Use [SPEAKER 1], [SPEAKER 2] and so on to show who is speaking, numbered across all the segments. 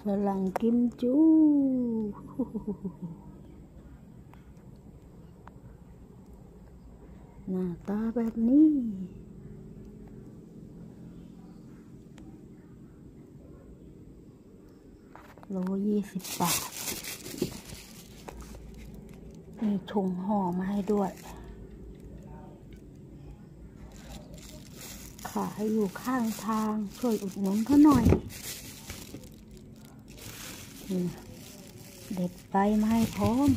[SPEAKER 1] ฝรั่งกิมจูหน้าตาแบบนี้โล20 บาทมีถุงห่อมาให้ด้วยขายอยู่ข้างทางช่วยอุดหนุนเขาหน่อยเด็ดใบมาให้พร้อม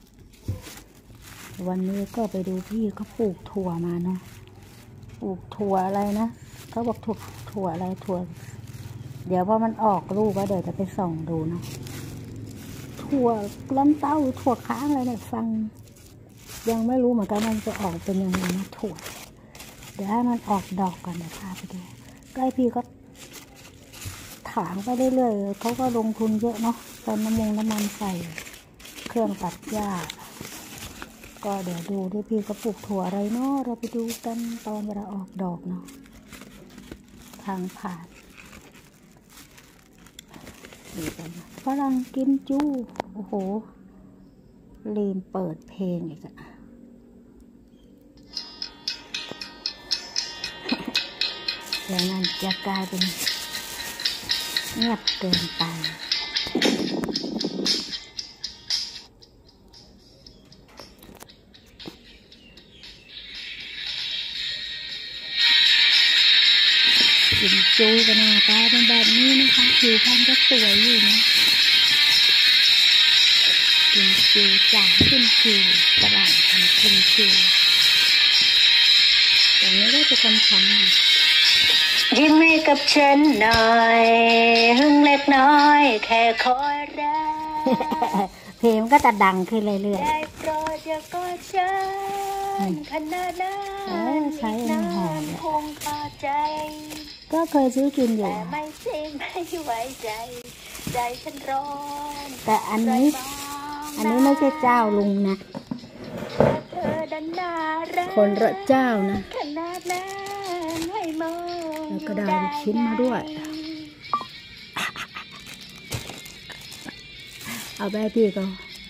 [SPEAKER 1] วันนี้ก็ไปดูพี่เขาปลูกถั่วมาเนาะปลูกถั่วอะไรนะเขาบอกถั่วอะไรถั่วเดี๋ยวว่ามันออกลูกก็เดี๋ยวจะไปส่องดูเนาะถั่วลันเต้าถั่วค้างอะไรเนี่ยฟังยังไม่รู้เหมือนกันมันจะออกเป็นยังไงนะถั่วเดี๋ยวให้มันออกดอกก่อนเดี๋ยวพาไปดูใกล้พี่ก็ถางไปเรื่อยๆเขาก็ลงทุนเยอะเนาะตอนน้ำมันใส่เครื่องตัดหญ้าก็เดี๋ยวดูด้วยพี่ก็ปลูกถั่วอะไรเนาะเราไปดูกันตอนเวลาออกดอกเนาะทางผ่านนี่กันฝรั่งกิมจูโอ้โหลืมเปิดเพลงอีกอะแล้วมันจะกลายเป็นเงียบเกินไปกิมจูกับหน้าตาเป็นแบบนี้นะคะผิวพรรณก็สวยอยู่นะกิมจูจากกิมจูฝรั่งทำกิมจูอย่างนี้ได้จะทำ
[SPEAKER 2] ยิ้มให้กับฉันหน่อยหึ่งเล็กน้อยแค่คอยรัก
[SPEAKER 1] เพลงก็จะดังขึ้นเรื่อย
[SPEAKER 2] ๆได้โปรดอย่ากอดฉันขนาดนั้น
[SPEAKER 1] ใช้อันหอม
[SPEAKER 2] คงพอใจ
[SPEAKER 1] ก็เคยซื้อกินอยู่
[SPEAKER 2] แต่ไม่ใช่ไม่ไว้ใจใจฉันร้อน
[SPEAKER 1] แต่อันนี้ไม่ใช่เจ้าลุงนะคนละเจ้านะแล้วก็ได้ชิ้นมาด้วยเอาไปพี่ก็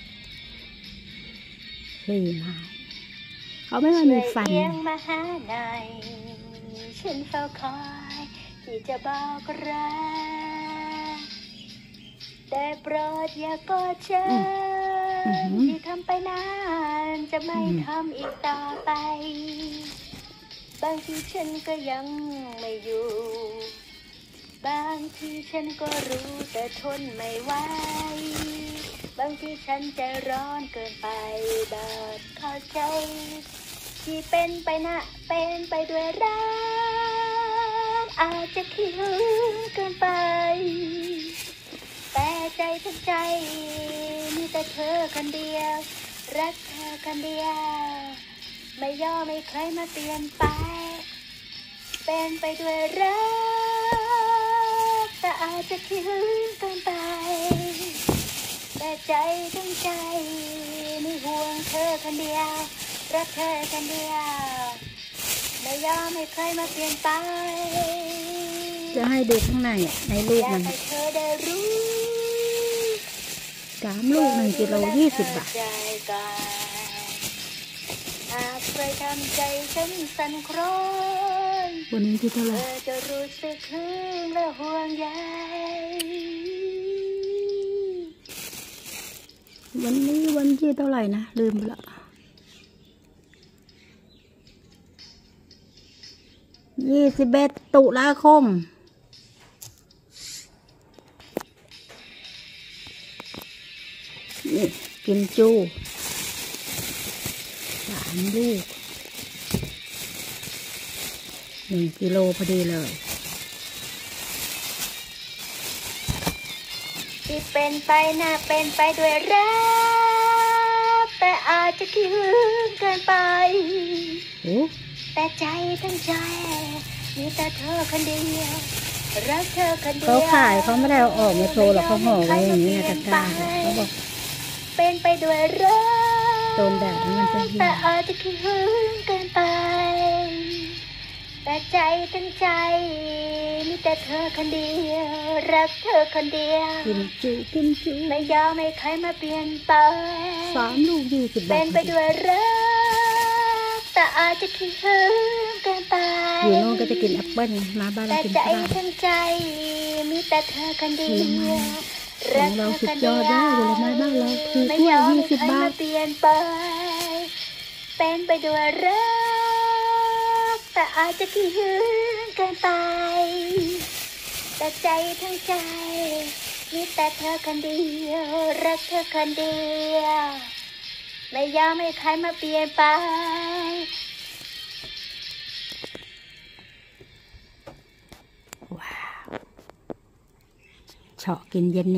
[SPEAKER 1] สี่มาเขาไม่มีฟัน
[SPEAKER 2] มาหาหน่อยฉันเฝ้าคอยที่จะบอกรักแต่โปรดอย่ากอดฉันที่ทำไปนานจะไม่ทำอีกต่อไปบางทีฉันก็ยังไม่อยู่บางทีฉันก็รู้แต่ทนไม่ไหวบางทีฉันใจร้อนเกินไปแบบเข้าใจที่เป็นไปนะเป็นไปด้วยรักอาจจะคิดเกินไปแต่ใจทั้งใจมีแต่เธอคนเดียวรักเธอคนเดียวไม่ยอมไม่เคยมาเปลี่ยนไปเป็นไปด้วยรักแต่อาจจะคิดเกินไปแต่ใจทั้งใจมีห่วงเธอคนเดียวรักเธอคนเดียวไม่ยอมไม่เคยมาเปลี่ยนไป
[SPEAKER 1] จะให้ดูข้างในในลูกมัน
[SPEAKER 2] อยากให้เธอได้รู้
[SPEAKER 1] 3 ลูก1 กิโล 20 บาท
[SPEAKER 2] หากใครทำใจฉันสั่นคลอน
[SPEAKER 1] วันนี้ที่เท่าไหร่
[SPEAKER 2] จะรู้สึกถึงและห่วงใย
[SPEAKER 1] วันนี้วันที่เท่าไหร่นะลืมไปละ21 ตุลาคมนี่กิมจู3 ลูก1 กิโลพอดีเลย
[SPEAKER 2] ที่เป็นไปน่าเป็นไปด้วยรักแต่อาจจะคิดเกินไปแต่ใจทั้งใจมีแต่เธอคนเดียวรักเธอคนเดียว
[SPEAKER 1] เขาขายเขาไม่ได้เอาออกมาโชว์หรอกเขาห่อไว้อย่างนี้นะตะกร้าเขาบอก
[SPEAKER 2] เป็นไปด้วยรัก
[SPEAKER 1] โดนแดดมันจะเหี่ยว
[SPEAKER 2] แต่อาจจะคิดเกินไปแต่ใจทั้งใจมีแต่เธอคนเดียวรักเธอคนเดียว
[SPEAKER 1] กินจุกินจุ
[SPEAKER 2] ไม่ยอมให้ใครมาเปลี่ยนไป
[SPEAKER 1] 3 ลูก20 บา
[SPEAKER 2] เป็
[SPEAKER 1] ท
[SPEAKER 2] นไปด้วยรักแต่อาจจะคิดถึงเกินไป
[SPEAKER 1] อยู่โน่นก็จะกินแอปเปิ้ลมาบ้านเรา
[SPEAKER 2] แต่
[SPEAKER 1] กิน
[SPEAKER 2] ใจ
[SPEAKER 1] ข้าว
[SPEAKER 2] ทั้งใจมีแต่เธอคนเดียว
[SPEAKER 1] ของเราสุดยอดนะผลไม้บ้านเราถูก
[SPEAKER 2] ไม่
[SPEAKER 1] ด้วย
[SPEAKER 2] ยอมให้
[SPEAKER 1] 20
[SPEAKER 2] ใคร
[SPEAKER 1] บา
[SPEAKER 2] มา
[SPEAKER 1] ท
[SPEAKER 2] เปลี่ยนไปเป็นไปด้วยรักแต่อาจจะคิดถึงเกินไปแต่ใจทั้งใจมีแต่เธอคนเดียวรักเธอคนเดียวไม่ยอมให้ใครมาเปลี่ยนไป
[SPEAKER 1] ว้าวเฉาะกินเย็น